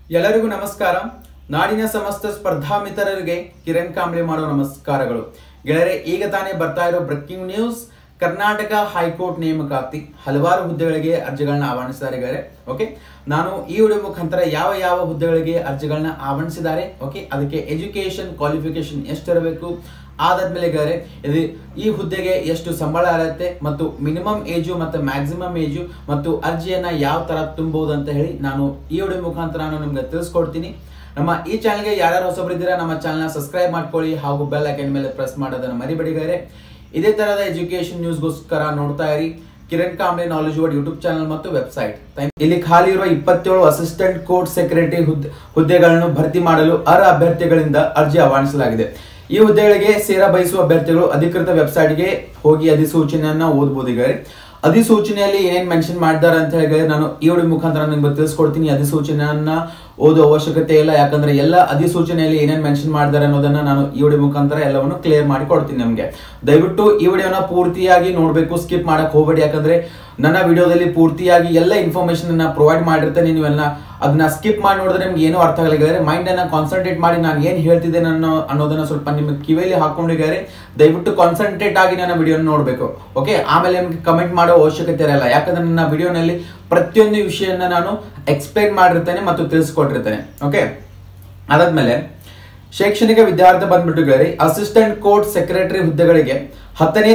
ಎಲ್ಲರಿಗೂ ನಮಸ್ಕಾರ. ನಾಡಿನ ಸಮಸ್ತ ಸ್ಪರ್ಧಾ ಮಿತ್ರರಿಗೆ ಕಿರಣ್ ಕಾಂಬ್ಳೆ ಮಾಡೋ ನಮಸ್ಕಾರಗಳು. ಗೆಳೆಯರೆ, ಈಗ ತಾನೇ ಬರ್ತಾ ಇರೋ ಬ್ರೇಕಿಂಗ್ ನ್ಯೂಸ್. ಕರ್ನಾಟಕ ಹೈಕೋರ್ಟ್ ನೇಮಕಾತಿ ಹಲವಾರು ಹುದ್ದೆಗಳಿಗೆ ಅರ್ಜಿಗಳನ್ನ ಆಹ್ವಾನಿಸಿದ್ದಾರೆ ಗೆಳೆಯರೆ. ಓಕೆ, ನಾನು ಈ ವಿಡಿಯೋ ಮುಖಾಂತರ ಯಾವ ಯಾವ ಹುದ್ದೆಗಳಿಗೆ ಅರ್ಜಿಗಳನ್ನ ಆಹ್ವಾನಿಸಿದ್ದಾರೆ, ಓಕೆ, ಅದಕ್ಕೆ ಎಜುಕೇಶನ್ ಕ್ವಾಲಿಫಿಕೇಶನ್ ಎಷ್ಟಿರಬೇಕು, ಆದಾದ್ಮೇಲೆ ಗೆಳೆಯರೆ ಈ ಹುದ್ದೆಗೆ ಎಷ್ಟು ಸಂಬಳ ಇರುತ್ತೆ ಮತ್ತು ಮಿನಿಮಮ್ ಏಜು ಮತ್ತು ಮ್ಯಾಕ್ಸಿಮಮ್ ಏಜು ಮತ್ತು ಅರ್ಜಿಯನ್ನ ಯಾವ ತರ ತುಂಬಬಹುದು ಅಂತ ಹೇಳಿ ನಾನು ಈ ವಿಡಿಯೋ ಮುಖಾಂತರ ನಾನು ನಿಮ್ಗೆ ತಿಳಿಸ್ಕೊಡ್ತೀನಿ. ನಮ್ಮ ಈ ಚಾನಲ್ಗೆ ಯಾರ್ಯಾರು ಹೊಸಬರಿದ್ದೀರಾ ನಮ್ಮ ಚಾನಲ್ನ ಸಬ್ಸ್ಕ್ರೈಬ್ ಮಾಡ್ಕೊಳ್ಳಿ ಹಾಗೂ ಬೆಲ್ ಐಕಾನ್ ಮೇಲೆ ಪ್ರೆಸ್ ಮಾಡೋದನ್ನ ಮರಿಬೇಡಿ ಗೆಳೆಯರೆ. ಇದೇ ತರಹದ ಎಜುಕೇಶನ್ ನ್ಯೂಸ್ಗೋಸ್ಕರ ನೋಡ್ತಾ ಇರಿ Kiran Kamble knowledge word YouTube channel ಮತ್ತು ವೆಬ್ಸೈಟ್. ಇಲ್ಲಿ ಖಾಲಿ ಇರುವ 27 ಅಸಿಸ್ಟೆಂಟ್ ಕೋರ್ಟ್ ಸೆಕ್ರೆಟರಿ ಹುದ್ದೆಗಳನ್ನು ಭರ್ತಿ ಮಾಡಲು ಅರ್ಹ ಅಭ್ಯರ್ಥಿಗಳಿಂದ ಅರ್ಜಿ ಆಹ್ವಾನಿಸಲಾಗಿದೆ. ಈ ಹುದ್ದೆಗಳಿಗೆ ಸೇರ ಬಯಸುವ ಅಭ್ಯರ್ಥಿಗಳು ಅಧಿಕೃತ ವೆಬ್ಸೈಟ್ಗೆ ಹೋಗಿ ಅಧಿಸೂಚನೆಯನ್ನ ಓದಬಹುದು. ಈಗ ಅಧಿಸೂಚನೆಯಲ್ಲಿ ಏನೇನ್ ಮೆನ್ಷನ್ ಮಾಡಿದ್ದಾರೆ ಅಂತ ಹೇಳಿದ್ರೆ ನಾನು ಈ ವಿಡಿಯೋ ಮುಖಾಂತರ ನಿಮ್ಗೆ ತಿಳಿಸ್ಕೊಡ್ತೀನಿ. ಅಧಿಸೂಚನೆಯನ್ನ ಓದೋ ಅವಶ್ಯಕತೆ ಇಲ್ಲ, ಯಾಕಂದ್ರೆ ಎಲ್ಲ ಅಧಿಸೂಚನೆಯಲ್ಲಿ ಏನೇನ್ ಮೆನ್ಷನ್ ಮಾಡಿದ್ದಾರೆ ಅನ್ನೋದನ್ನ ನಾನು ಈ ವಿಡಿಯೋ ಮುಖಾಂತರ ಎಲ್ಲವನ್ನು ಕ್ಲಿಯರ್ ಮಾಡಿ ಕೊಡ್ತೀನಿ ನಿಮ್ಗೆ. ದಯವಿಟ್ಟು ಈ ವಿಡಿಯೋನ ಪೂರ್ತಿಯಾಗಿ ನೋಡ್ಬೇಕು, ಸ್ಕಿಪ್ ಮಾಡಕ್ ಹೋಗಬೇಡಿ. ಯಾಕಂದ್ರೆ ನನ್ನ ವಿಡಿಯೋದಲ್ಲಿ ಪೂರ್ತಿಯಾಗಿ ಎಲ್ಲ ಇನ್ಫಾರ್ಮೇಶನ್ ಅನ್ನ ಪ್ರೊವೈಡ್ ಮಾಡಿರ್ತೇನೆ. ನೀವೆಲ್ಲ ಅದನ್ನ ಸ್ಕಿಪ್ ಮಾಡಿ ನೋಡಿದ್ರೆ ನಿಮ್ಗೆ ಏನೋ ಅರ್ಥ ಆಗಲಿದ್ದಾರೆ. ಮೈಂಡ್ ಅನ್ನ ಕಾನ್ಸಂಟ್ರೇಟ್ ಮಾಡಿ ನಾನು ಏನ್ ಹೇಳ್ತಿದ್ದೇನೆ ಅನ್ನೋದನ್ನ ಸ್ವಲ್ಪ ನಿಮ್ಗೆ ಕಿವಿಯಲ್ಲಿ ಹಾಕೊಂಡಿದ್ದಾರೆ. ದಯವಿಟ್ಟು ಕಾನ್ಸಂಟ್ರೇಟ್ ಆಗಿ ನನ್ನ ವಿಡಿಯೋನ ನೋಡ್ಬೇಕು. ಓಕೆ, ಆಮೇಲೆ ನಿಮ್ಗೆ ಕಮೆಂಟ್ ಮಾಡೋ ಅವಶ್ಯಕತೆ ಇರಲ್ಲ, ಯಾಕಂದ್ರೆ ನನ್ನ ವಿಡಿಯೋನಲ್ಲಿ ಪ್ರತಿಯೊಂದು ವಿಷಯನ ನಾನು ಎಕ್ಸ್ಪ್ಲೈನ್ ಮಾಡಿರ್ತೇನೆ ಮತ್ತು ತಿಳಿಸ್ಕೊಟ್ಟಿರ್ತೇನೆ. ಓಕೆ, ಅದಾದ್ಮೇಲೆ ಶೈಕ್ಷಣಿಕ ವಿದ್ಯಾರ್ಥಿ ಬಂದ್ಬಿಟ್ಟು ಅಸಿಸ್ಟೆಂಟ್ ಕೋರ್ಟ್ ಸೆಕ್ರೆಟರಿ ಹುದ್ದೆಗಳಿಗೆ 10ನೇ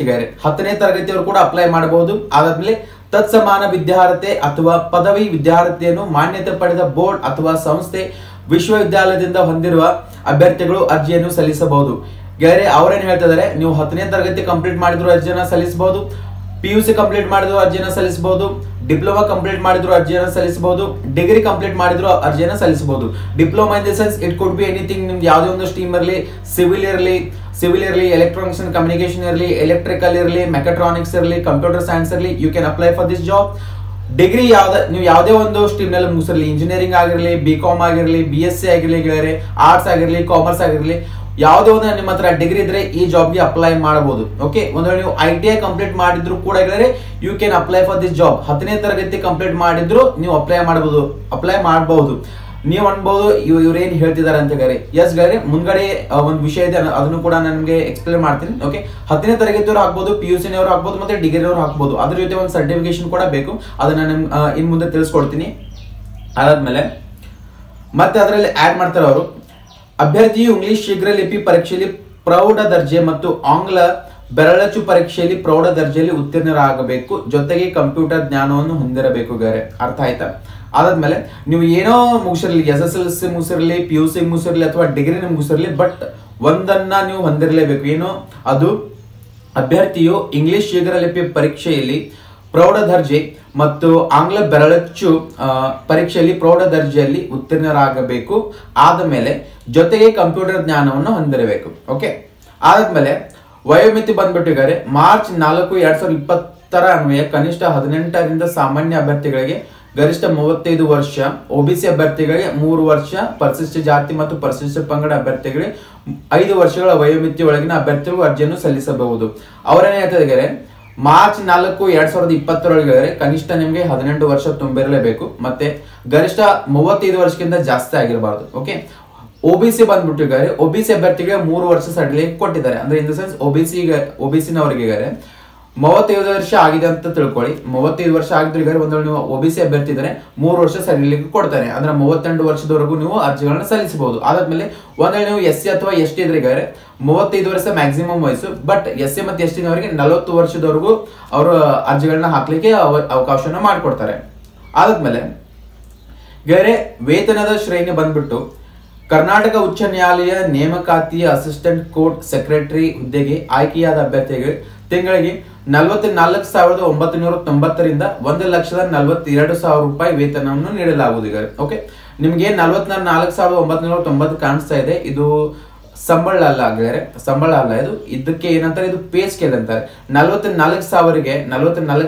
ತರಗತಿಯವರು ಕೂಡ ಅಪ್ಲೈ ಮಾಡಬಹುದು. ಆದಾದ್ಮೇಲೆ ತತ್ಸಮಾನ ವಿದ್ಯಾರ್ಹತೆ ಅಥವಾ ಪದವಿ ವಿದ್ಯಾರ್ಹತೆಯನ್ನು ಮಾನ್ಯತೆ ಪಡೆದ ಬೋರ್ಡ್ ಅಥವಾ ಸಂಸ್ಥೆ ವಿಶ್ವವಿದ್ಯಾಲಯದಿಂದ ಹೊಂದಿರುವ ಅಭ್ಯರ್ಥಿಗಳು ಅರ್ಜಿಯನ್ನು ಸಲ್ಲಿಸಬಹುದು. ಗೆಳೆಯರೆ, ಅವರೇನು ಹೇಳ್ತಿದ್ದಾರೆ, ನೀವು 10ನೇ ತರಗತಿ ಕಂಪ್ಲೀಟ್ ಮಾಡಿದ್ರು ಅರ್ಜಿಯನ್ನು ಸಲ್ಲಿಸಬಹುದು, PUC ಕಂಪ್ಲೀಟ್ ಮಾಡಿದ್ರು ಅರ್ಜಿಯನ್ನು ಸಲ್ಲಿಸಬಹುದು, ಡಿಪ್ಲೊಮಾ ಕಂಪ್ಲೀಟ್ ಮಾಡಿದ್ರು ಅರ್ಜಿಯನ್ನು ಸಲ್ಲಿಸಬಹುದು, ಡಿಗ್ರಿ ಕಂಪ್ಲೀಟ್ ಮಾಡಿದ್ರು ಅರ್ಜಿಯನ್ನು ಸಲ್ಲಿಸಬಹುದು. Diploma in the sense it could be anything. ನಿಮ್ಗೆ ಯಾವುದೇ ಒಂದು ಸ್ಟ್ರೀಮ್ ಇರಲಿ, ಸಿವಿಲ್ ಇರಲಿ, ಎಲೆಕ್ಟ್ರಾನಿಕ್ಸ್ ಅಂಡ್ ಕಮ್ಯುನಿಕೇಶನ್ ಇರಲಿ, ಎಲೆಕ್ಟ್ರಿಕಲ್ ಇರಲಿ, ಮೆಕಾಟ್ರಾನಿಕ್ಸ್ ಇರಲಿ, ಕಂಪ್ಯೂಟರ್ ಸೈನ್ಸ್ ಇರಲಿ, you can apply for this job. Degree ನೀವು ಯಾವುದೇ ಒಂದು ಸ್ಟ್ರೀಮ್ ನಲ್ಲಿ ಮುಗಿಸಿರಲಿ, ಇಂಜಿನಿಯರಿಂಗ್ ಆಗಿರಲಿ, BCom ಆಗಿರಲಿ, BSc ಆಗಿರಲಿ, ಆರ್ಟ್ಸ್ ಆಗಿರಲಿ, ಕಾಮರ್ಸ್ ಆಗಿರಲಿ, ಯಾವುದೇ ಒಂದು ನಿಮ್ಮ ಹತ್ರ ಡಿಗ್ರಿ ಇದ್ರೆ ಈ ಜಾಬ್ಗೆ ಅಪ್ಲೈ ಮಾಡಬಹುದು. ಓಕೆ, ಒಂದು ವೇಳೆ ನೀವು ITI ಕಂಪ್ಲೀಟ್ ಮಾಡಿದ್ರು ಕೂಡ you can apply for this job. 10ನೇ ತರಗತಿ ಕಂಪ್ಲೀಟ್ ಮಾಡಿದ್ರು ನೀವು ಅಪ್ಲೈ ಮಾಡಬಹುದು. ನೀವು ಅನ್ಬಹುದು ಇವ್ರೇನ್ ಹೇಳ್ತಿದ್ದಾರೆ ಅಂತ ಎಸ್ ಗೆಳೆಯರೆ, ಮುಂದ್ಗಡೆ ಒಂದು ವಿಷಯ ಇದೆ, ಅದನ್ನು ಕೂಡ ನಾನು ನಿಮಗೆ ಎಕ್ಸ್ಪ್ಲೇನ್ ಮಾಡ್ತೀನಿ. ಓಕೆ, 10ನೇ ತರಗತಿಯವರು ಹಾಕ್ಬಹುದು, PUC ನವರು ಹಾಕ್ಬಹುದು, ಮತ್ತೆ ಡಿಗ್ರಿ ಅವರು ಹಾಕ್ಬಹುದು. ಅದ್ರ ಜೊತೆ ಒಂದು ಸರ್ಟಿಫಿಕೇಶನ್ ಕೂಡ ಬೇಕು, ಅದನ್ನ ಇನ್ ಮುಂದೆ ತಿಳಿಸ್ಕೊಡ್ತೀನಿ. ಅದಾದ್ಮೇಲೆ ಮತ್ತೆ ಅದರಲ್ಲಿ ಆಡ್ ಮಾಡ್ತಾರೆ ಅವರು, ಅಭ್ಯರ್ಥಿಯು ಇಂಗ್ಲಿಷ್ ಶೀಘ್ರ ಲಿಪಿ ಪರೀಕ್ಷೆಯಲ್ಲಿ ಪ್ರೌಢ ದರ್ಜೆ ಮತ್ತು ಆಂಗ್ಲ ಬೆರಳಚ್ಚು ಪರೀಕ್ಷೆಯಲ್ಲಿ ಪ್ರೌಢ ದರ್ಜೆಯಲ್ಲಿ ಉತ್ತೀರ್ಣರಾಗಬೇಕು. ಜೊತೆಗೆ ಕಂಪ್ಯೂಟರ್ ಜ್ಞಾನವನ್ನು ಹೊಂದಿರಬೇಕು. ಅರ್ಥ ಆಯ್ತಾ? ಅದಾದ್ಮೇಲೆ ನೀವು ಏನೋ ಮುಗಿಸಿರ್ಲಿ, SSLC ಮುಗಿಸಿರ್ಲಿ, PUC ಮುಗಿಸಿರ್ಲಿ ಅಥವಾ ಡಿಗ್ರಿ ಮುಗಿಸಿರ್ಲಿ, ಬಟ್ ಒಂದನ್ನ ನೀವು ಹೊಂದಿರಲೇಬೇಕು. ಏನು ಅದು? ಅಭ್ಯರ್ಥಿಯು ಇಂಗ್ಲಿಷ್ ಶೀಘ್ರ ಲಿಪಿ ಪರೀಕ್ಷೆಯಲ್ಲಿ ಪ್ರೌಢ ದರ್ಜೆ ಮತ್ತು ಆಂಗ್ಲ ಬೆರಳಚ್ಚು ಪರೀಕ್ಷೆಯಲ್ಲಿ ಪ್ರೌಢ ದರ್ಜೆಯಲ್ಲಿ ಉತ್ತೀರ್ಣರಾಗಬೇಕು. ಆದಮೇಲೆ ಜೊತೆಗೆ ಕಂಪ್ಯೂಟರ್ ಜ್ಞಾನವನ್ನು ಹೊಂದಿರಬೇಕು. ಓಕೆ, ಆದ್ಮೇಲೆ ವಯೋಮಿತಿ ಬಂದ್ಬಿಟ್ಟಿದ್ದಾರೆ ಮಾರ್ಚ್ 4, 2020 ಅನ್ವಯ ಕನಿಷ್ಠ 18ರಿಂದ ಸಾಮಾನ್ಯ ಅಭ್ಯರ್ಥಿಗಳಿಗೆ ಗರಿಷ್ಠ 35 ವರ್ಷ, OBC ಅಭ್ಯರ್ಥಿಗಳಿಗೆ 3 ವರ್ಷ, ಪರಿಶಿಷ್ಟ ಜಾತಿ ಮತ್ತು ಪರಿಶಿಷ್ಟ ಪಂಗಡ ಅಭ್ಯರ್ಥಿಗಳಿಗೆ 5 ವರ್ಷಗಳ ವಯೋಮಿತಿ ಒಳಗಿನ ಅಭ್ಯರ್ಥಿಗಳು ಅರ್ಜಿಯನ್ನು ಸಲ್ಲಿಸಬಹುದು. ಅವರೇನೇ ಹೇಳ್ತಿದ್ದಾರೆ, ಮಾರ್ಚ್ 4, 2020 ಕನಿಷ್ಠ ನಿಮಗೆ 18 ವರ್ಷ ತುಂಬಿರಲೇಬೇಕು, ಮತ್ತೆ ಗರಿಷ್ಠ 35 ವರ್ಷಕ್ಕಿಂತ ಜಾಸ್ತಿ ಆಗಿರಬಾರ್ದು. ಓಕೆ, OBC ಬಂದ್ಬಿಟ್ಟಿದ್ದಾರೆ, OBC ಅಭ್ಯರ್ಥಿಗೆ 3 ವರ್ಷ ಸಡಿಲಿಕೆ ಕೊಟ್ಟಿದ್ದಾರೆ. ಅಂದ್ರೆ ಇನ್ ದ ಸೆನ್ಸ್ OBC ನವರಿಗೆ 35 ವರ್ಷ ಆಗಿದೆ ಅಂತ ತಿಳ್ಕೊಳ್ಳಿ. 35 ವರ್ಷ ಆಗಿದ್ರೆ ಒಂದು ನೀವು OBC ಅಭ್ಯರ್ಥಿ ಇದ್ದಾರೆ, 3 ವರ್ಷ ಸಡಿಲಿಕೆ ಕೊಡ್ತಾರೆ. ಅಂದ್ರೆ 38 ವರ್ಷದವರೆಗೂ ನೀವು ಅರ್ಜಿಗಳನ್ನ ಸಲ್ಲಿಸಬಹುದು. ಅದಾದ್ಮೇಲೆ ಒಂದ್ ನೀವು SC ಅಥವಾ ST ಇದ್ರೆ 35 ವರ್ಷ ಮ್ಯಾಕ್ಸಿಮಮ್ ವಯಸ್ಸು, ಬಟ್ SC ಮತ್ತು ST ನವರಿಗೆ 40 ವರ್ಷದವರೆಗೂ ಅವರು ಅರ್ಜಿಗಳನ್ನ ಹಾಕ್ಲಿಕ್ಕೆ ಅವಕಾಶನ ಮಾಡಿಕೊಡ್ತಾರೆ. ಅದಾದ್ಮೇಲೆ ವೇತನದ ಶ್ರೇಣಿ ಬಂದ್ಬಿಟ್ಟು ಕರ್ನಾಟಕ ಉಚ್ಚ ನ್ಯಾಯಾಲಯ ನೇಮಕಾತಿಯ ಅಸಿಸ್ಟೆಂಟ್ ಕೋರ್ಟ್ ಸೆಕ್ರೆಟರಿ ಹುದ್ದೆಗೆ ಆಯ್ಕೆಯಾದ ಅಭ್ಯರ್ಥಿಗಳಿಗೆ ತಿಂಗಳಿಗೆ 44,990ರಿಂದ 1,42,000 ರೂಪಾಯಿ ವೇತನವನ್ನು ನೀಡಲಾಗುವುದು. ಓಕೆ, ನಿಮ್ಗೆ 44,990 ಕಾಣಿಸ್ತಾ ಇದೆ, ಇದು ಸಂಬಳ ಅಲ್ಲ, ಇದಕ್ಕೆ ಏನಂತಾರೆ, ಇದು ಪೇ ಸ್ಕೇಲ್ ಅಂತಾರೆ. 44,000ಗೆ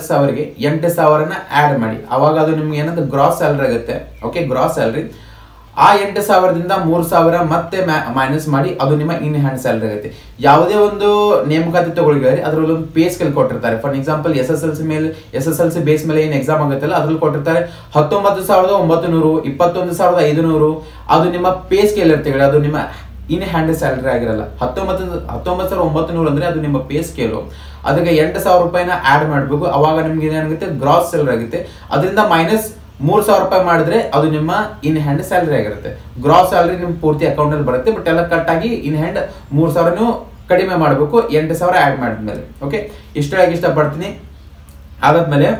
8,000ನ ಆಡ್ ಮಾಡಿ, ಅವಾಗ ಅದು ನಿಮ್ಗೆ ಏನಂತ ಗ್ರಾಸ್ ಸ್ಯಾಲರಿ ಆಗುತ್ತೆ. Okay, gross salary. ಆ 8,000ದಿಂದ 3,000 ಮತ್ತೆ ಮೈನಸ್ ಮಾಡಿ ಅದು ನಿಮ್ಮ ಇನ್ ಹ್ಯಾಂಡ್ ಸ್ಯಾಲರಿ ಆಗುತ್ತೆ. ಯಾವುದೇ ಒಂದು ನೇಮಕಾತಿ ತಗೊಳ್ಳಿದ್ದಾರೆ ಅದರಲ್ಲಿ ಒಂದು ಪೇ ಸ್ಕೇಲ್ ಕೊಟ್ಟಿರ್ತಾರೆ. ಫಾರ್ ಎಕ್ಸಾಂಪಲ್ SSLC ಬೇಸ್ ಮೇಲೆ ಏನ್ ಎಕ್ಸಾಮ್ ಆಗುತ್ತಲ್ಲ ಅದ್ರಲ್ಲಿ ಕೊಟ್ಟಿರ್ತಾರೆ 19,900, 21,500 ಅದು ನಿಮ್ಮ ಪೇ ಸ್ಕೇಲ್ ಇರ್ತದೆ. ಅದು ನಿಮ್ಮ ಇನ್ ಹ್ಯಾಂಡ್ ಸ್ಯಾಲರಿ ಆಗಿರಲ್ಲ. 19,900 ಅಂದ್ರೆ ಅದು ನಿಮ್ಮ ಪೇ ಸ್ಕೇಲು. ಅದಕ್ಕೆ 8,000 ರೂಪಾಯಿನ ಆಡ್ ಮಾಡಬೇಕು. ಅವಾಗ ನಿಮ್ಗೆ ಏನಾಗುತ್ತೆ ಗ್ರಾಸ್ ಸ್ಯಾಲರಿ ಆಗುತ್ತೆ. ಅದರಿಂದ ಮೈನಸ್ 3,000 ರೂಪಾಯಿ ಮಾಡಿದ್ರೆ ಅದು ನಿಮ್ಮ ಇನ್ ಹ್ಯಾಂಡ್ ಸ್ಯಾಲರಿ ಆಗಿರುತ್ತೆ. ಗ್ರಾಸ್ ಸ್ಯಾಲರಿ ನಿಮ್ ಪೂರ್ತಿ ಅಕೌಂಟ್ ಅಲ್ಲಿ ಬರುತ್ತೆ. ಬಟ್ ಎಲ್ಲ ಕಟ್ ಆಗಿ ಇನ್ ಹ್ಯಾಂಡ್ 3,000 ನೀವು ಕಡಿಮೆ ಮಾಡಬೇಕು 8,000 ಆಡ್ ಮಾಡಿದ್ಮೇಲೆ. ಓಕೆ, ಇಷ್ಟ ಹೇಳಕ್ ಇಷ್ಟಪಡ್ತೀನಿ. ಅದಾದ್ಮೇಲೆ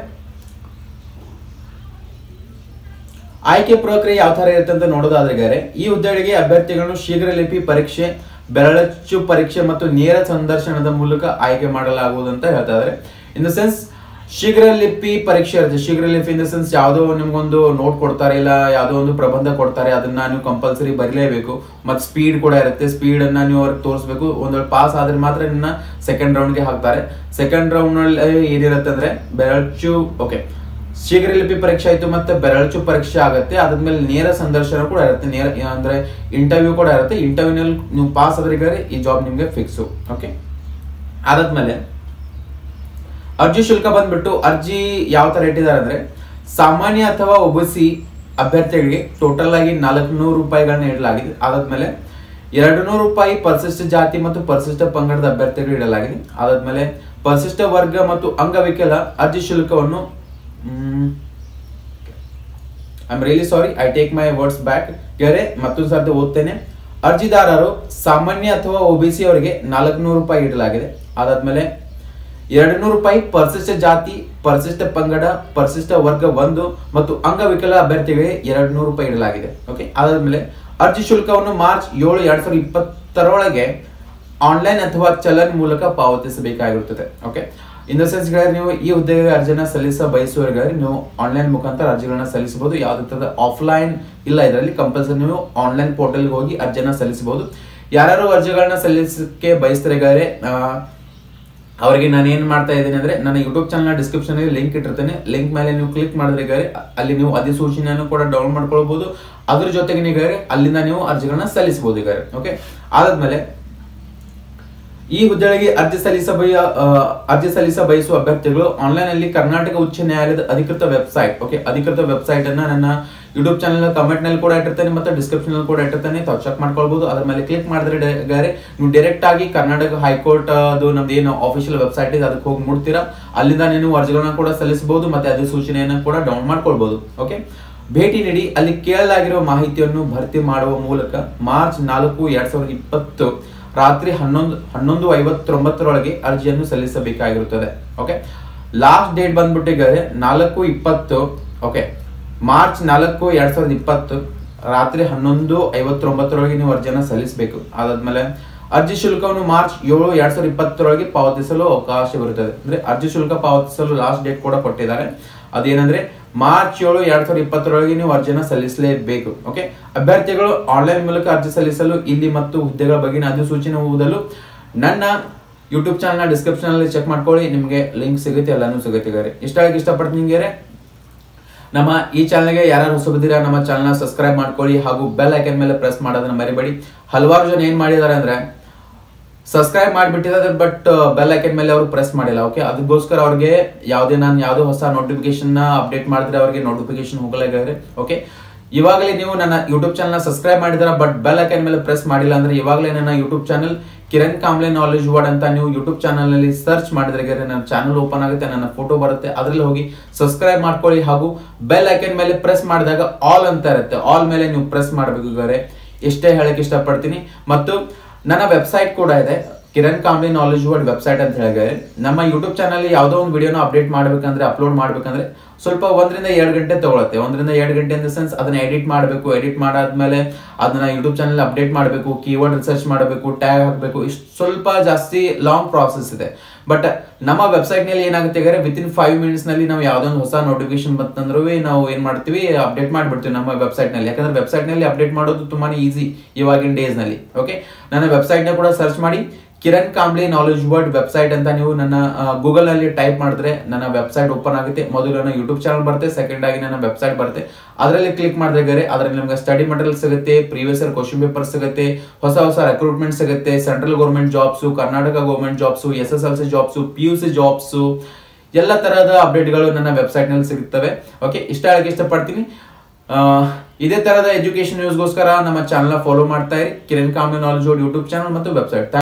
ಆಯ್ಕೆ ಪ್ರಕ್ರಿಯೆ ಯಾವ ತರ ಇರುತ್ತೆ ಅಂತ ನೋಡೋದಾದ್ರೆ ಈ ಹುದ್ದೆಗಳಿಗೆ ಅಭ್ಯರ್ಥಿಗಳನ್ನು ಶೀಘ್ರ ಲಿಪಿ ಪರೀಕ್ಷೆ, ಬೆರಳಚ್ಚು ಪರೀಕ್ಷೆ ಮತ್ತು ನೇರ ಸಂದರ್ಶನದ ಮೂಲಕ ಆಯ್ಕೆ ಮಾಡಲಾಗುವುದು ಅಂತ ಹೇಳ್ತಾ ಇದ್ದಾರೆ. ಇನ್ ದ ಸೆನ್ಸ್ ಶೀಘ್ರ ಲಿಪಿ ಪರೀಕ್ಷೆ ಇರುತ್ತೆ. ಶೀಘ್ರ ಲಿಪಿ ಇನ್ ದ ಸೆನ್ಸ್ ಯಾವುದೋ ನಿಮ್ಗೊಂದು ನೋಟ್ ಕೊಡ್ತಾರೆ, ಇಲ್ಲ ಯಾವುದೋ ಒಂದು ಪ್ರಬಂಧ ಕೊಡ್ತಾರೆ, ಅದನ್ನ ನೀವು ಕಂಪಲ್ಸರಿ ಬರೀಲೇಬೇಕು. ಮತ್ತೆ ಸ್ಪೀಡ್ ಕೂಡ ಇರುತ್ತೆ. ಸ್ಪೀಡ್ ಅನ್ನ ನೀವು ಅವ್ರಿಗೆ ತೋರಿಸಬೇಕು. ಒಂದ್ ಪಾಸ್ ಆದ್ರೆ ಮಾತ್ರ ನಿನ್ನ ಸೆಕೆಂಡ್ ರೌಂಡ್ಗೆ ಹಾಕ್ತಾರೆ. ಸೆಕೆಂಡ್ ರೌಂಡ್ ನಲ್ಲಿ ಏನಿರುತ್ತೆ ಅಂದ್ರೆ ಬೆರಳಚ್ಚು, ಓಕೆ, ಶೀಘ್ರ ಲಿಪಿ ಪರೀಕ್ಷೆ ಆಯ್ತು ಮತ್ತೆ ಬೆರಳಚ್ಚು ಪರೀಕ್ಷೆ ಆಗುತ್ತೆ. ಅದಾದ್ಮೇಲೆ ನೇರ ಸಂದರ್ಶನ ಕೂಡ ಇರುತ್ತೆ. ನೇರ ಅಂದ್ರೆ ಇಂಟರ್ವ್ಯೂ ಕೂಡ ಇರುತ್ತೆ. ಇಂಟರ್ವ್ಯೂ ನಲ್ಲಿ ನೀವು ಪಾಸ್ ಆದ್ರೆ ಈ ಜಾಬ್ ನಿಮ್ಗೆ ಫಿಕ್ಸ್. ಓಕೆ, ಅದಾದ್ಮೇಲೆ ಅರ್ಜಿ ಶುಲ್ಕ ಬಂದ್ಬಿಟ್ಟು ಅರ್ಜಿ ಯಾವ ತರ ಇಟ್ಟಿದ್ದಾರೆ ಅಂದ್ರೆ ಸಾಮಾನ್ಯ ಅಥವಾ OBC ಅಭ್ಯರ್ಥಿಗಳಿಗೆ ಟೋಟಲ್ ಆಗಿ 400 ರೂಪಾಯಿಗಳನ್ನ ಇಡಲಾಗಿದೆ. ಅದಾದ್ಮೇಲೆ 200 ರೂಪಾಯಿ ಪರಿಶಿಷ್ಟ ಜಾತಿ ಮತ್ತು ಪರಿಶಿಷ್ಟ ಪಂಗಡದ ಅಭ್ಯರ್ಥಿಗಳು ಇಡಲಾಗಿದೆ. ಅದಾದ್ಮೇಲೆ ಪರಿಶಿಷ್ಟ ವರ್ಗ ಮತ್ತು ಅಂಗವಿಕಲ ಅರ್ಜಿ ಶುಲ್ಕವನ್ನು I am really sorry, I take my words back. ಮತ್ತೊಂದು ಸರ್ತಿ ಓದ್ತೇನೆ. ಅರ್ಜಿದಾರರು ಸಾಮಾನ್ಯ ಅಥವಾ OBC ಅವರಿಗೆ 400 ರೂಪಾಯಿ ಇಡಲಾಗಿದೆ. ಅದಾದ್ಮೇಲೆ 200 ರೂಪಾಯಿ ಪರಿಶಿಷ್ಟ ಜಾತಿ, ಪರಿಶಿಷ್ಟ ಪಂಗಡ, ಪರಿಶಿಷ್ಟ ವರ್ಗ 1 ಮತ್ತು ಅಂಗವಿಕಲ ಅಭ್ಯರ್ಥಿಗಳಿಗೆ 200 ರೂಪಾಯಿ ಇಡಲಾಗಿದೆ. ಓಕೆ, ಅದಾದ್ಮೇಲೆ ಅರ್ಜಿ ಶುಲ್ಕವನ್ನು ಮಾರ್ಚ್ 7, 2020 ಆನ್ಲೈನ್ ಅಥವಾ ಚಲನ್ ಮೂಲಕ ಪಾವತಿಸಬೇಕಾಗಿರುತ್ತದೆ. ಓಕೆ, ಇನ್ ದ ಸೆನ್ಸ್ ನೀವು ಈ ಹುದ್ದೆಗೆ ಅರ್ಜಿನ ಸಲ್ಲಿಸ ಬಯಸುವವರಿಗೆ ನೀವು ಆನ್ಲೈನ್ ಮುಖಾಂತರ ಅರ್ಜಿಗಳನ್ನ ಸಲ್ಲಿಸಬಹುದು. ಯಾವುದೇ ತರದ ಆಫ್ಲೈನ್ ಇಲ್ಲ. ಇದರಲ್ಲಿ ಕಂಪಲ್ಸರಿ ನೀವು ಆನ್ಲೈನ್ ಪೋರ್ಟಲ್ಗೆ ಹೋಗಿ ಅರ್ಜಿನ ಸಲ್ಲಿಸಬಹುದು. ಯಾರು ಅರ್ಜಿಗಳನ್ನ ಸಲ್ಲಿಸಕ್ಕೆ ಬಯಸ್ತಾರೆ ಅವರಿಗೆ ನಾನು ಏನ್ ಮಾಡ್ತಾ ಇದ್ದೀನಿ ಅಂದ್ರೆ ನನ್ನ ಯೂಟ್ಯೂಬ್ ಚಾನಲ್ ಡಿಸ್ಕ್ರಿಪ್ಷನ್ ಲಿಂಕ್ ಇಟ್ಟಿರ್ತೇನೆ. ಲಿಂಕ್ ಮೇಲೆ ನೀವು ಕ್ಲಿಕ್ ಮಾಡಿದ್ರೆ ಅಲ್ಲಿ ನೀವು ಅಧಿಸೂಚನೆಯನ್ನು ಕೂಡ ಡೌನ್ಲೋಡ್ ಮಾಡ್ಕೊಳ್ಬಹುದು. ಅದ್ರ ಜೊತೆಗೆ ಅಲ್ಲಿಂದ ನೀವು ಅರ್ಜಿಗಳನ್ನ ಸಲ್ಲಿಸಬಹುದು. ಓಕೆ, ಆದ್ಮೇಲೆ ಈ ಹುದ್ದೆಗಳಿಗೆ ಅರ್ಜಿ ಸಲ್ಲಿಸ ಬಯಸುವ ಅಭ್ಯರ್ಥಿಗಳು ಆನ್ಲೈನ್ ಅಲ್ಲಿ ಕರ್ನಾಟಕ ಉಚ್ಚ ನ್ಯಾಯಾಲಯದ ಅಧಿಕೃತ ವೆಬ್ಸೈಟ್, ಓಕೆ, ಅಧಿಕೃತ ವೆಬ್ಸೈಟ್ ಅನ್ನ ನನ್ನ ಯೂಟ್ಯೂಬ್ ಚಾನಲ್ ಕಮೆಂಟ್ ನಲ್ಲಿ ಕೂಡ ಇಟ್ಟಿರ್ತೇನೆ ಮತ್ತೆ ಡಿಸ್ಕ್ರಿಪ್ಷನ್ ನಲ್ಲಿ ಕೂಡ ಇಟ್ಟಿರ್ತೇನೆ. ತಾವು ಚೆಕ್ ಮಾಡ್ಕೊಳ್ಬಹುದು. ಅದ್ರ ಮೇಲೆ ಕ್ಲಿಕ್ ಮಾಡಿದ್ರೆ ನೀವು ಡೈರೆಕ್ಟ್ ಆಗಿ ಕರ್ನಾಟಕ ಹೈಕೋರ್ಟ್ ಅದು ನಮ್ದು ಏನು ಆಫಿಷಿಯಲ್ ವೆಬ್ಸೈಟ್ ಇದೆ ಅದಕ್ಕೆ ಹೋಗಿ ಮುಟ್ತೀರಾ. ಅಲ್ಲಿಂದ ನೀವು ಅರ್ಜಿಗಳನ್ನ ಕೂಡ ಸಲ್ಲಿಸಬಹುದು ಮತ್ತೆ ಅಧಿಸೂಚನೆಯನ್ನು ಕೂಡ ಡೌನ್ ಮಾಡ್ಕೊಳ್ಬಹುದು. ಓಕೆ, ಭೇಟಿ ನೀಡಿ ಅಲ್ಲಿ ಕೇಳಲಾಗಿರುವ ಮಾಹಿತಿಯನ್ನು ಭರ್ತಿ ಮಾಡುವ ಮೂಲಕ ಮಾರ್ಚ್ 4, 2020 ರಾತ್ರಿ 11:59 ಅರ್ಜಿಯನ್ನು ಸಲ್ಲಿಸಬೇಕಾಗಿರುತ್ತದೆ. ಓಕೆ, ಲಾಸ್ಟ್ ಡೇಟ್ ಬಂದ್ಬಿಟ್ಟು 4/20, ಓಕೆ, ಮಾರ್ಚ್ 4, 2020 ರಾತ್ರಿ 11:59 ನೀವು ಅರ್ಜಿಯನ್ನು ಸಲ್ಲಿಸಬೇಕು. ಅದಾದ್ಮೇಲೆ ಅರ್ಜಿ ಶುಲ್ಕವನ್ನು ಮಾರ್ಚ್ 7, 2020 ಪಾವತಿಸಲು ಅವಕಾಶವಿರುತ್ತದೆ. ಅಂದ್ರೆ ಅರ್ಜಿ ಶುಲ್ಕ ಪಾವತಿಸಲು ಲಾಸ್ಟ್ ಡೇಟ್ ಕೂಡ ಕೊಟ್ಟಿದ್ದಾರೆ. ಅದೇನಂದ್ರೆ ಮಾರ್ಚ್ 7, 2020 ನೀವು ಅರ್ಜಿಯನ್ನು ಸಲ್ಲಿಸಲೇಬೇಕು. ಓಕೆ, ಅಭ್ಯರ್ಥಿಗಳು ಆನ್ಲೈನ್ ಮೂಲಕ ಅರ್ಜಿ ಸಲ್ಲಿಸಲು ಇಲ್ಲಿ ಮತ್ತು ಹುದ್ದೆಗಳ ಬಗೆಗಿನ ಅಧಿಸೂಚನೆ ಓದಲು ನನ್ನ ಯೂಟ್ಯೂಬ್ ಚಾನಲ್ ಡಿಸ್ಕ್ರಿಪ್ಷನ್ ಅಲ್ಲಿ ಚೆಕ್ ಮಾಡ್ಕೊಳ್ಳಿ. ನಿಮಗೆ ಲಿಂಕ್ ಸಿಗುತ್ತೆ, ಎಲ್ಲಾನು ಸಿಗುತ್ತೆ. ಇಷ್ಟಪಡ್ತೀನಿ ನಮ್ಮ ಈ ಚಾನಲ್ಗೆ ಯಾರು ಹೊಸಬದಿರಾ ನಮ್ಮ ಚಾನಲ್ ಸಬ್ಸ್ಕ್ರೈಬ್ ಮಾಡ್ಕೊಳ್ಳಿ ಹಾಗೂ ಬೆಲ್ ಐಕನ್ ಮೇಲೆ ಪ್ರೆಸ್ ಮಾಡೋದನ್ನ ಮರಿಬೇಡಿ. ಹಲವಾರು ಜನ ಏನ್ ಮಾಡಿದಾರೆ ಅಂದ್ರೆ ಸಬ್ಸ್ಕ್ರೈಬ್ ಮಾಡಿಬಿಟ್ಟಿದ್ದಾರೆ ಬಟ್ ಬೆಲ್ ಐಕನ್ ಮೇಲೆ ಅವರು ಪ್ರೆಸ್ ಮಾಡಿಲ್ಲ. ಓಕೆ, ಅದಕ್ಕೋಸ್ಕರ ಅವ್ರಿಗೆ ಯಾವುದೇ ಹೊಸ ನೋಟಿಫಿಕೇಶನ್ ಅಪ್ಡೇಟ್ ಮಾಡಿದ್ರೆ ಅವ್ರಿಗೆ ನೋಟಿಫಿಕೇಶನ್ ಹೋಗಲಾಗಿದೆ. ಓಕೆ, ಇವಾಗಲೇ ನೀವು ನನ್ನ ಯೂಟ್ಯೂಬ್ ಚಾನಲ್ ಸಬ್ಸ್ಕ್ರೈಬ್ ಮಾಡಿದಾರ ಬಟ್ ಬೆಲ್ ಐಕನ್ ಮೇಲೆ ಪ್ರೆಸ್ ಮಾಡಿಲ್ಲ ಅಂದ್ರೆ ಇವಾಗಲೇ ನನ್ನ YouTube channel Kiran Kamble knowledge word ಅಂತ ನೀವು ಯೂಟ್ಯೂಬ್ ಚಾನಲ್ ನಲ್ಲಿ ಸರ್ಚ್ ಮಾಡಿದ್ರೆ ನನ್ನ ಚಾನಲ್ ಓಪನ್ ಆಗುತ್ತೆ, ನನ್ನ ಫೋಟೋ ಬರುತ್ತೆ. ಅದರಲ್ಲಿ ಹೋಗಿ ಸಬ್ಸ್ಕ್ರೈಬ್ ಮಾಡ್ಕೊಳ್ಳಿ ಹಾಗೂ ಬೆಲ್ ಐಕನ್ ಮೇಲೆ ಪ್ರೆಸ್ ಮಾಡಿದಾಗ ಆಲ್ ಅಂತ ಇರುತ್ತೆ, ಆಲ್ ಮೇಲೆ ನೀವು ಪ್ರೆಸ್ ಮಾಡಬೇಕು. ಇಷ್ಟೇ ಹೇಳಕ್ ಇಷ್ಟಪಡ್ತೀನಿ. ಮತ್ತು ನನ್ನ ವೆಬ್ಸೈಟ್ ಕೂಡ ಇದೆ, Kiran Kamble knowledge word website ಅಂತ ಹೇಳಿದ್ರೆ ನಮ್ಮ ಯೂಟ್ಯೂಬ್ ಚಾನಲ್ ಯಾವುದೋ ಒಂದು ವಿಡಿಯೋನ ಅಪ್ಡೇಟ್ ಮಾಡ್ಬೇಕಂದ್ರೆ ಅಪ್ಲೋಡ್ ಮಾಡ್ಬೇಕಂದ್ರೆ ಸ್ವಲ್ಪ 1 ರಿಂದ 2 ಗಂಟೆ ತಗೊಳುತ್ತೆ. 1 ರಿಂದ 2 ಗಂಟೆ ಇನ್ ದ ಸೆನ್ಸ್ ಅದನ್ನ ಎಡಿಟ್ ಮಾಡಬೇಕು. ಎಡಿಟ್ ಮಾಡಾದ್ಮೇಲೆ ಅದನ್ನ ಯೂಟ್ಯೂಬ್ ಚಾನಲ್ ಅಪ್ಡೇಟ್ ಮಾಡಬೇಕು, ಕೀವರ್ಡ್ ರಿಸರ್ಚ್ ಮಾಡಬೇಕು, ಟ್ಯಾಗ್ ಹಾಕಬೇಕು. ಇಷ್ಟು ಸ್ವಲ್ಪ ಜಾಸ್ತಿ ಲಾಂಗ್ ಪ್ರಾಸೆಸ್ ಇದೆ. ಬಟ್ ನಮ್ಮ ವೆಬ್ಸೈಟ್ ನಲ್ಲಿ ಏನಾಗುತ್ತೆ ವಿತಿನ್ 5 ಮಿನಿಟ್ಸ್ ನಲ್ಲಿ ನಾವು ಯಾವ್ದೊಂದು ಹೊಸ ನೋಟಿಫಿಕೇಶನ್ ಬಂತಂದ್ರೂ ನಾವು ಏನ್ ಮಾಡ್ತೀವಿ ಅಪ್ಡೇಟ್ ಮಾಡ್ಬಿಡ್ತೀವಿ ನಮ್ಮ ವೆಬ್ಸೈಟ್ ನಲ್ಲಿ. ಯಾಕಂದ್ರೆ ವೆಬ್ಸೈಟ್ ನಲ್ಲಿ ಅಪ್ಡೇಟ್ ಮಾಡೋದು ತುಂಬಾನೇ ಈಸಿ ಇವಾಗಿನ ಡೇಸ್ ನಲ್ಲಿ. ಓಕೆ, ನನ್ನ ವೆಬ್ಸೈಟ್ ನ ಕೂಡ ಸರ್ಚ್ ಮಾಡಿ Kiran Kamble knowledge word website ಅಂತ ನೀವು ನನ್ನ ಗೂಗಲ್ ಅಲ್ಲಿ ಟೈಪ್ ಮಾಡಿದ್ರೆ ನನ್ನ ವೆಬ್ಸೈಟ್ ಓಪನ್ ಆಗುತ್ತೆ. ಮೊದಲು ನನ್ನ ಯೂಟ್ಯೂಬ್ ಚಾನಲ್ ಬರುತ್ತೆ, ಸೆಕೆಂಡ್ ಆಗಿ ನನ್ನ ವೆಬ್ಸೈಟ್ ಬರುತ್ತೆ. ಅದರಲ್ಲಿ ಕ್ಲಿಕ್ ಮಾಡಿದ್ರೆ ಅದರಲ್ಲಿ ನಿಮಗೆ ಸ್ಟಡಿ ಮಟೀರಿಯಲ್ ಸಿಗುತ್ತೆ, ಪ್ರೀವಿಯಸ್ ಇಯರ್ ಕ್ವಶನ್ ಪೇಪರ್ ಸಿಗುತ್ತೆ, ಹೊಸ ರೆಕ್ರೂಟ್ಮೆಂಟ್ ಸಿಗುತ್ತೆ, central government jobs, Karnataka government jobs, SSLC jobs, PUC jobs, ಎಲ್ಲ ತರಹದ ಅಪ್ಡೇಟ್ಗಳು ನನ್ನ ವೆಬ್ಸೈಟ್ ನಲ್ಲಿ ಸಿಗುತ್ತವೆ. ಓಕೆ, ಇಷ್ಟ ಹೇಳಕ್ಕೆ ಇಷ್ಟಪಡ್ತೀನಿ. ಇದೇ ತರಹದ ಎಜುಕೇಶನ್ ನ್ಯೂಸ್ಗೋಸ್ಕರ ನಮ್ಮ ಚಾನಲ್ ಫಾಲೋ ಮಾಡ್ತಾ ಇರಿ. Kiran Kamble knowledge word YouTube channel ಮತ್ತು ವೆಬ್ಸೈಟ್.